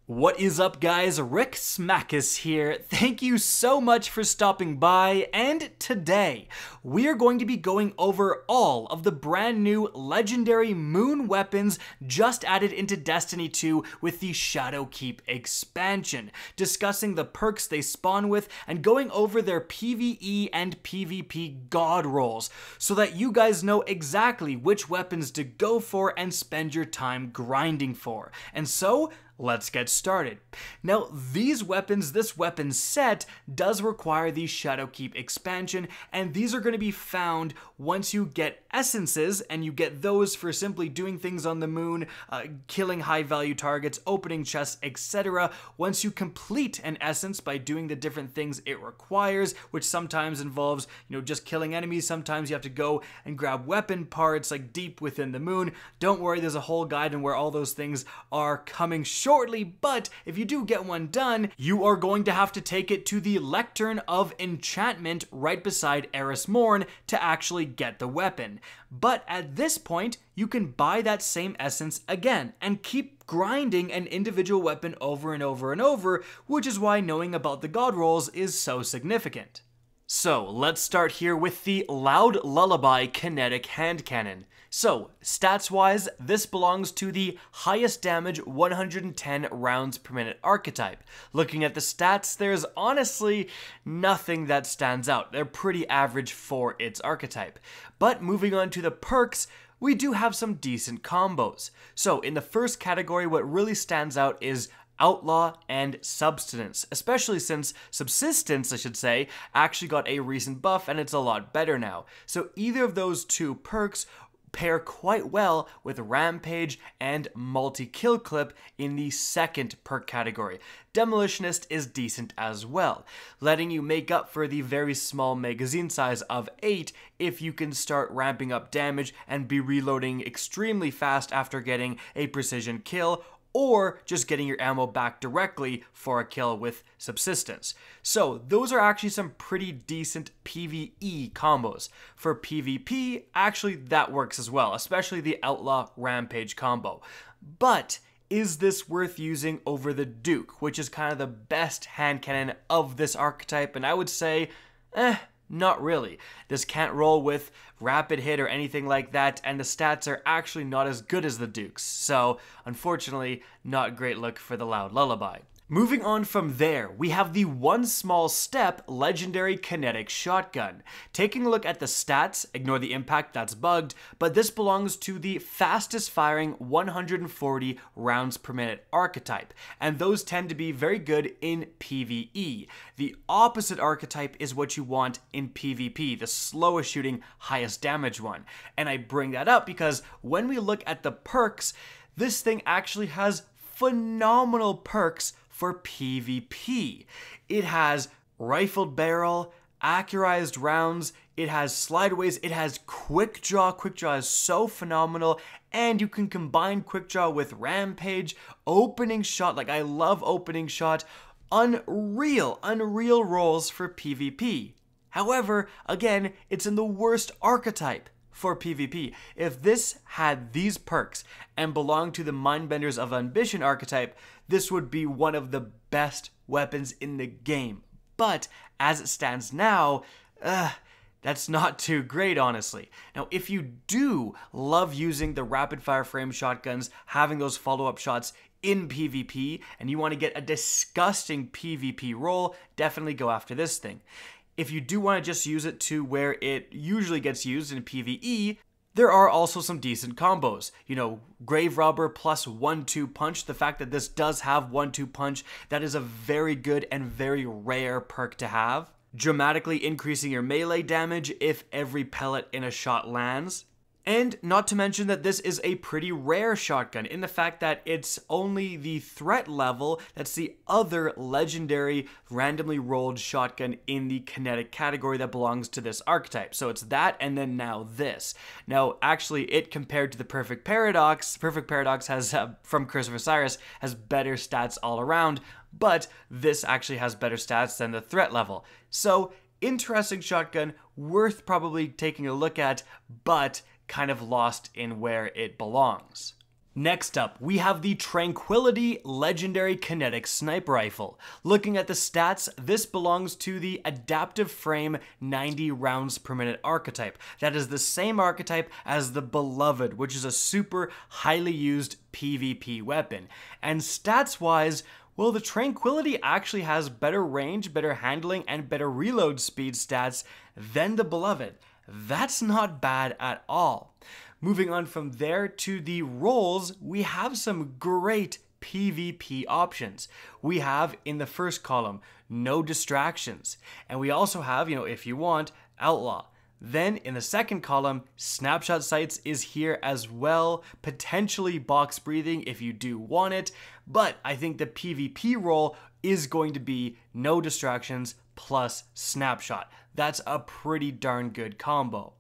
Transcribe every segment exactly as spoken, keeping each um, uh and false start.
What is up, guys? Rick Smackus here. Thank you so much for stopping by, and today we are going to be going over all of the brand new legendary moon weapons just added into Destiny two with the Shadowkeep expansion, discussing the perks they spawn with and going over their PvE and PvP god rolls so that you guys know exactly which weapons to go for and spend your time grinding for. And so, let's get started. Now, these weapons, this weapon set, does require the Shadowkeep expansion, and these are going to be found once you get essences, and you get those for simply doing things on the moon, uh, killing high-value targets, opening chests, et cetera. Once you complete an essence by doing the different things it requires, which sometimes involves, you know, just killing enemies. Sometimes you have to go and grab weapon parts, like deep within the moon. Don't worry, there's a whole guide on where all those things are coming shortly. Shortly, but if you do get one done, you are going to have to take it to the Lectern of Enchantment right beside Eris Morn to actually get the weapon. But at this point, you can buy that same essence again and keep grinding an individual weapon over and over and over, which is why knowing about the god rolls is so significant. So let's start here with the Loud Lullaby Kinetic Hand Cannon. So, stats-wise, this belongs to the highest damage one hundred ten rounds per minute archetype. Looking at the stats, there's honestly nothing that stands out. They're pretty average for its archetype. But moving on to the perks, we do have some decent combos. So, in the first category, what really stands out is Outlaw and Subsistence, especially since Subsistence, I should say, actually got a recent buff and it's a lot better now. So either of those two perks pair quite well with Rampage and Multi-Kill Clip in the second perk category. Demolitionist is decent as well, letting you make up for the very small magazine size of eight if you can start ramping up damage and be reloading extremely fast after getting a precision kill, or just getting your ammo back directly for a kill with Subsistence. So those are actually some pretty decent PvE combos. For PvP, actually that works as well, especially the Outlaw Rampage combo. But is this worth using over the Duke, which is kind of the best hand cannon of this archetype? And I would say, eh, not really. This can't roll with rapid hit or anything like that, and the stats are actually not as good as the Duke's, so unfortunately, not a great look for the Loud Lullaby. Moving on from there, we have the One Small Step Legendary Kinetic Shotgun. Taking a look at the stats, ignore the impact, that's bugged, but this belongs to the fastest firing one hundred forty rounds per minute archetype, and those tend to be very good in PvE. The opposite archetype is what you want in PvP, the slowest shooting, highest damage one. And I bring that up because when we look at the perks, this thing actually has phenomenal perks for PvP. It has rifled barrel, accurized rounds, it has slideaways, it has quick draw. Quick draw is so phenomenal, and you can combine quick draw with Rampage, opening shot. Like, I love opening shot. Unreal, unreal rolls for PvP. However, again, it's in the worst archetype for PvP. If this had these perks and belonged to the Mindbenders of Ambition archetype, this would be one of the best weapons in the game. But as it stands now, uh, that's not too great, honestly. Now, if you do love using the rapid fire frame shotguns, having those follow-up shots in PvP, and you want to get a disgusting PvP roll, definitely go after this thing. If you do want to just use it to where it usually gets used in PvE, there are also some decent combos. You know, Grave Robber plus one two punch. The fact that this does have one two punch, that is a very good and very rare perk to have. Dramatically increasing your melee damage if every pellet in a shot lands. And not to mention that this is a pretty rare shotgun in the fact that it's only the threat level that's the other legendary randomly rolled shotgun in the kinetic category that belongs to this archetype. So it's that and then now this. Now actually it compared to the Perfect Paradox, Perfect Paradox has, uh, from Curse of Osiris, has better stats all around, but this actually has better stats than the threat level. So interesting shotgun, worth probably taking a look at, but kind of lost in where it belongs. Next up, we have the Tranquility Legendary Kinetic Sniper Rifle. Looking at the stats, this belongs to the Adaptive Frame ninety rounds per minute archetype. That is the same archetype as the Beloved, which is a super highly used PvP weapon. And stats-wise, well, the Tranquility actually has better range, better handling, and better reload speed stats than the Beloved. That's not bad at all. Moving on from there to the roles, we have some great PvP options. We have in the first column, no distractions. And we also have, you know, if you want, Outlaw. Then in the second column, Snapshot Sights is here as well, potentially Box Breathing if you do want it, but I think the PvP role is going to be no distractions plus Snapshot. That's a pretty darn good combo.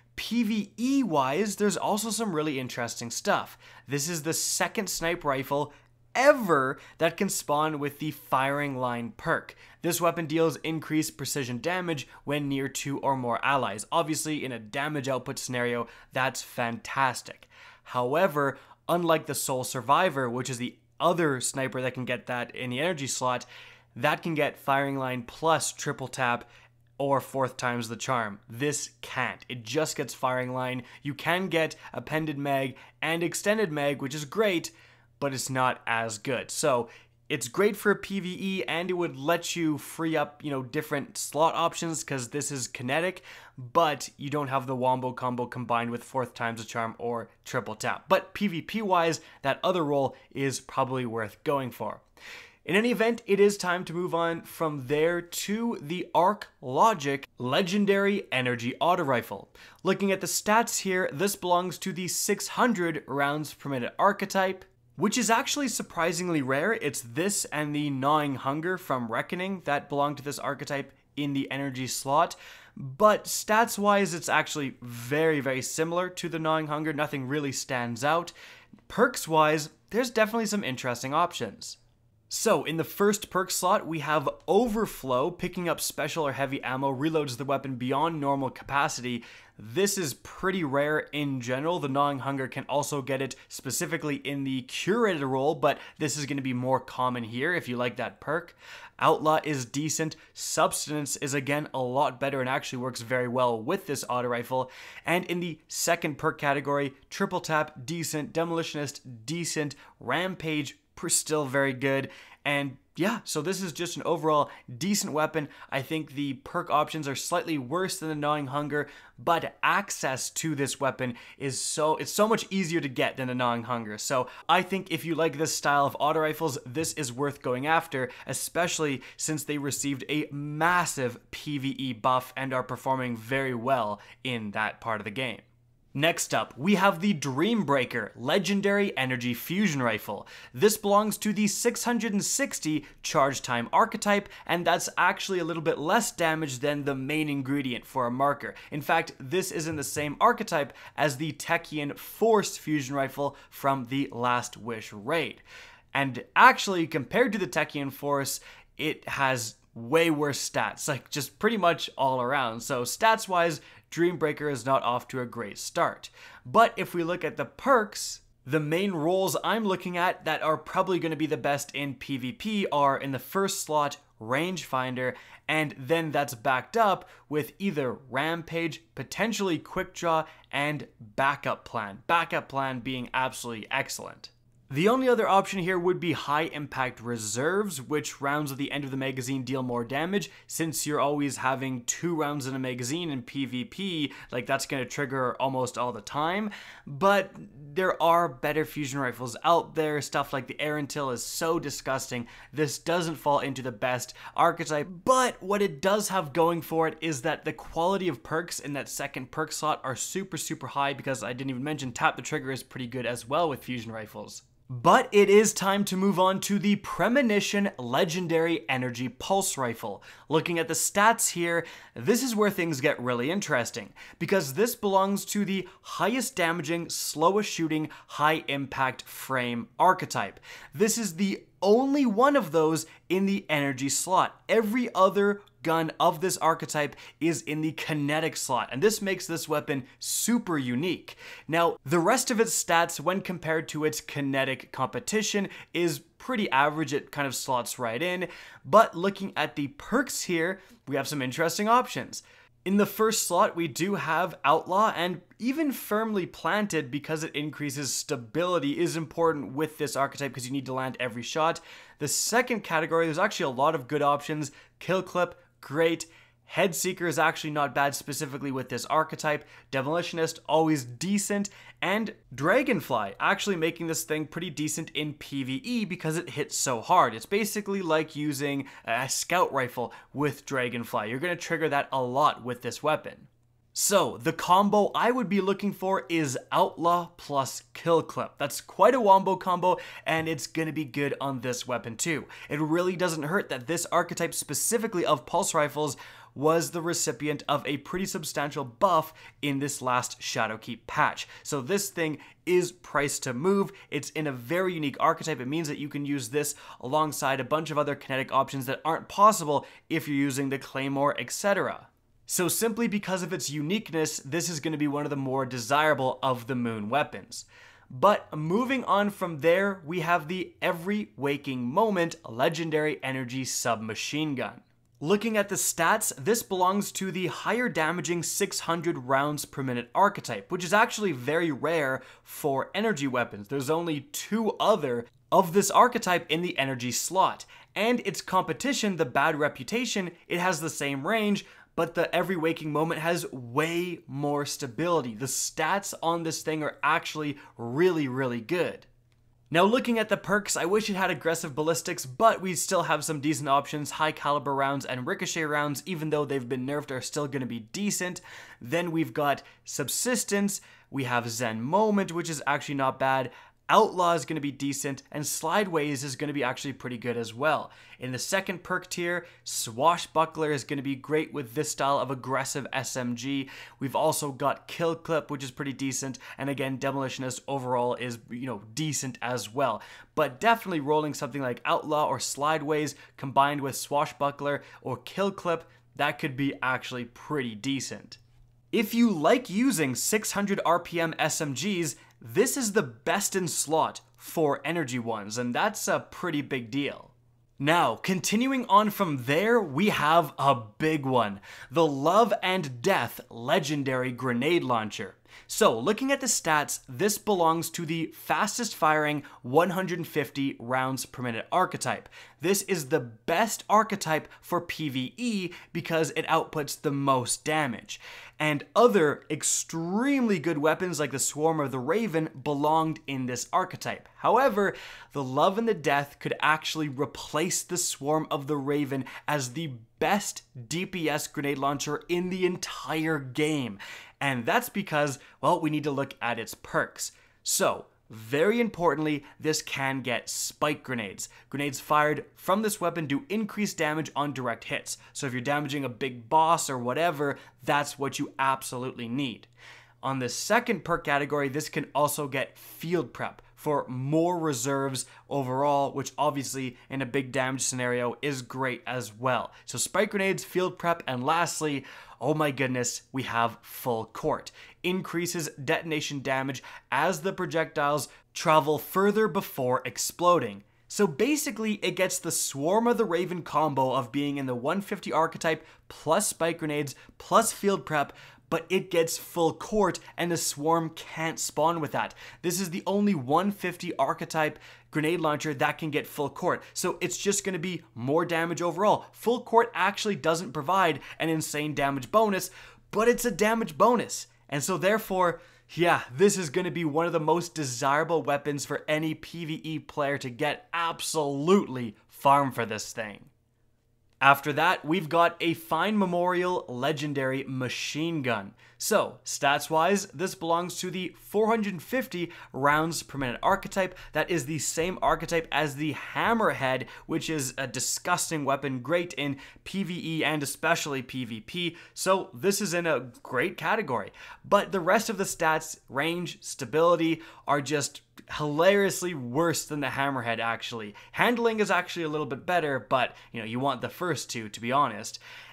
PvE wise, there's also some really interesting stuff. This is the second sniper rifle ever that can spawn with the Firing Line perk. This weapon deals increased precision damage when near two or more allies. Obviously, in a damage output scenario, that's fantastic. However, unlike the Soul Survivor, which is the other sniper that can get that in the energy slot, that can get Firing Line plus triple tap or fourth times the charm. This can't. It just gets Firing Line. You can get Appended Mag and Extended Mag, which is great, but it's not as good. So it's great for PvE, and it would let you free up, you know, different slot options because this is kinetic, but you don't have the wombo combo combined with fourth times the charm or triple tap. But PvP wise, that other role is probably worth going for. In any event, it is time to move on from there to the Arc Logic Legendary Energy Auto Rifle. Looking at the stats here, this belongs to the six hundred rounds per minute archetype, which is actually surprisingly rare. It's this and the Gnawing Hunger from Reckoning that belong to this archetype in the energy slot. But stats-wise, it's actually very, very similar to the Gnawing Hunger. Nothing really stands out. Perks-wise, there's definitely some interesting options. So, in the first perk slot, we have Overflow. Picking up special or heavy ammo reloads the weapon beyond normal capacity. This is pretty rare in general. The Gnawing Hunger can also get it specifically in the Curated role, but this is going to be more common here if you like that perk. Outlaw is decent. Substance is again a lot better and actually works very well with this auto rifle. And in the second perk category, Triple Tap, decent. Demolitionist, decent. Rampage, still very good. And yeah, so this is just an overall decent weapon. I think the perk options are slightly worse than the Gnawing Hunger, but access to this weapon is so it's so much easier to get than the Gnawing Hunger. So I think if you like this style of auto rifles, this is worth going after, especially since they received a massive PvE buff and are performing very well in that part of the game. Next up, we have the Dreambreaker Legendary Energy Fusion Rifle. This belongs to the six hundred sixty charge time archetype, and that's actually a little bit less damage than the main ingredient for a marker. In fact, this is in the same archetype as the Techian Force Fusion Rifle from the Last Wish raid. And actually, compared to the Techian Force, it has way worse stats, like just pretty much all around. So stats-wise, Dreambreaker is not off to a great start. But if we look at the perks, the main roles I'm looking at that are probably going to be the best in PvP are in the first slot, Rangefinder, and then that's backed up with either Rampage, potentially Quick Draw, and Backup Plan. Backup Plan being absolutely excellent. The only other option here would be High Impact Reserves, which rounds at the end of the magazine deal more damage. Since you're always having two rounds in a magazine in PvP, like that's going to trigger almost all the time. But there are better fusion rifles out there. Stuff like the Erentil is so disgusting. This doesn't fall into the best archetype, but what it does have going for it is that the quality of perks in that second perk slot are super, super high, because I didn't even mention Tap the Trigger is pretty good as well with fusion rifles. But it is time to move on to the Premonition Legendary Energy Pulse Rifle. Looking at the stats here, this is where things get really interesting, because this belongs to the highest damaging, slowest shooting, high impact frame archetype. This is the only one of those in the energy slot. Every other gun of this archetype is in the kinetic slot, and this makes this weapon super unique. Now, the rest of its stats when compared to its kinetic competition is pretty average. It kind of slots right in, but looking at the perks here, we have some interesting options. In the first slot, we do have Outlaw, and even Firmly Planted, because it increases stability, is important with this archetype because you need to land every shot. The second category, there's actually a lot of good options. Kill Clip, great. Headseeker is actually not bad specifically with this archetype. Demolitionist, always decent. And Dragonfly, actually making this thing pretty decent in PvE because it hits so hard. It's basically like using a scout rifle with Dragonfly. You're going to trigger that a lot with this weapon. So, the combo I would be looking for is Outlaw plus Kill Clip. That's quite a wombo combo, and it's gonna be good on this weapon too. It really doesn't hurt that this archetype specifically of pulse rifles was the recipient of a pretty substantial buff in this last Shadowkeep patch. So this thing is priced to move. It's in a very unique archetype. It means that you can use this alongside a bunch of other kinetic options that aren't possible if you're using the Claymore, et cetera. So simply because of its uniqueness, this is going to be one of the more desirable of the Moon weapons. But moving on from there, we have the Every Waking Moment Legendary Energy Submachine Gun. Looking at the stats, this belongs to the higher damaging six hundred rounds per minute archetype, which is actually very rare for energy weapons. There's only two other of this archetype in the energy slot. And its competition, the Bad Reputation, it has the same range, but the Every Waking Moment has way more stability. The stats on this thing are actually really, really good. Now looking at the perks, I wish it had aggressive ballistics, but we still have some decent options. High caliber rounds and ricochet rounds, even though they've been nerfed, are still going to be decent. Then we've got Subsistence, we have Zen Moment, which is actually not bad. Outlaw is going to be decent, and Slideways is going to be actually pretty good as well. In the second perk tier, Swashbuckler is going to be great with this style of aggressive S M G. We've also got Kill Clip, which is pretty decent, and again, Demolitionist overall is, you know, decent as well. But definitely rolling something like Outlaw or Slideways combined with Swashbuckler or Kill Clip, that could be actually pretty decent. If you like using six hundred R P M S M Gs, this is the best in slot for energy ones, and that's a pretty big deal. Now, continuing on from there, we have a big one, the Love and Death Legendary Grenade Launcher. So, looking at the stats, this belongs to the fastest firing one hundred fifty rounds per minute archetype. This is the best archetype for PvE because it outputs the most damage. And other extremely good weapons like the Swarm of the Raven belonged in this archetype. However, the Love and the Death could actually replace the Swarm of the Raven as the best D P S grenade launcher in the entire game. And that's because, well, we need to look at its perks. So, very importantly, this can get spike grenades. Grenades fired from this weapon do increased damage on direct hits. So if you're damaging a big boss or whatever, that's what you absolutely need. On the second perk category, this can also get field prep for more reserves overall, which obviously in a big damage scenario is great as well. So spike grenades, field prep, and lastly, oh my goodness, we have Full Court. Increases detonation damage as the projectiles travel further before exploding. So basically, it gets the Swarm of the Raven combo of being in the one fifty archetype plus spike grenades plus field prep, but it gets Full Court and the Swarm can't spawn with that. This is the only one fifty archetype grenade launcher that can get Full Court, so it's just going to be more damage overall. Full Court actually doesn't provide an insane damage bonus, but it's a damage bonus. And so therefore, yeah, this is going to be one of the most desirable weapons for any PvE player to get. Absolutely farm for this thing. After that, we've got a Fine Memorial Legendary Machine Gun. So, stats-wise, this belongs to the four hundred fifty rounds per minute archetype. That is the same archetype as the Hammerhead, which is a disgusting weapon, great in PvE and especially PvP. So, this is in a great category. But the rest of the stats, range, stability, are just hilariously worse than the Hammerhead, actually. Handling is actually a little bit better, but, you know, you want the first two, to be honest.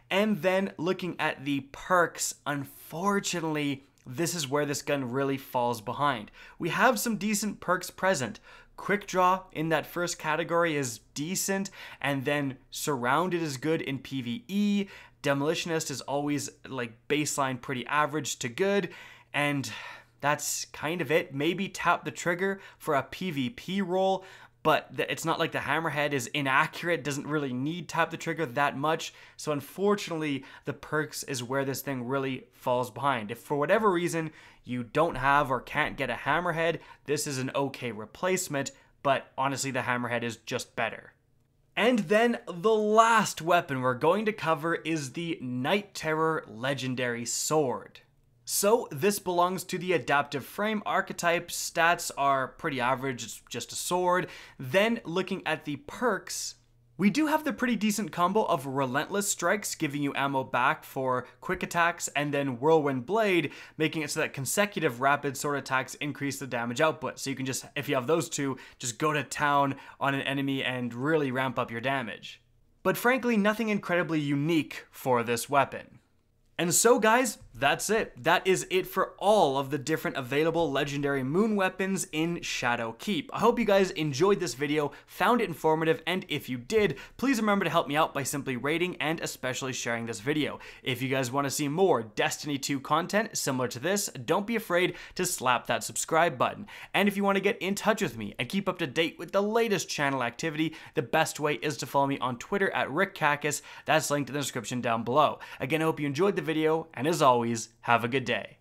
And then looking at the perks, unfortunately, this is where this gun really falls behind. We have some decent perks present. Quick Draw in that first category is decent, and then Surrounded is good in PvE. Demolitionist is always like baseline pretty average to good, and that's kind of it. Maybe Tap the Trigger for a PvP role, but it's not like the Hammerhead is inaccurate, doesn't really need Tap the Trigger that much. So unfortunately, the perks is where this thing really falls behind. If for whatever reason you don't have or can't get a Hammerhead, this is an okay replacement, but honestly the Hammerhead is just better. And then the last weapon we're going to cover is the Night Terror Legendary Sword. So this belongs to the Adaptive Frame archetype. Stats are pretty average, it's just a sword. Then looking at the perks, we do have the pretty decent combo of Relentless Strikes, giving you ammo back for quick attacks, and then Whirlwind Blade, making it so that consecutive rapid sword attacks increase the damage output. So you can just, if you have those two, just go to town on an enemy and really ramp up your damage. But frankly, nothing incredibly unique for this weapon. And so guys, that's it. That is it for all of the different available legendary moon weapons in Shadowkeep. I hope you guys enjoyed this video, found it informative, and if you did, please remember to help me out by simply rating and especially sharing this video. If you guys want to see more Destiny two content similar to this, don't be afraid to slap that subscribe button. And if you want to get in touch with me and keep up to date with the latest channel activity, the best way is to follow me on Twitter at Rick Kackis. That's linked in the description down below. Again, I hope you enjoyed the video, and as always, have a good day.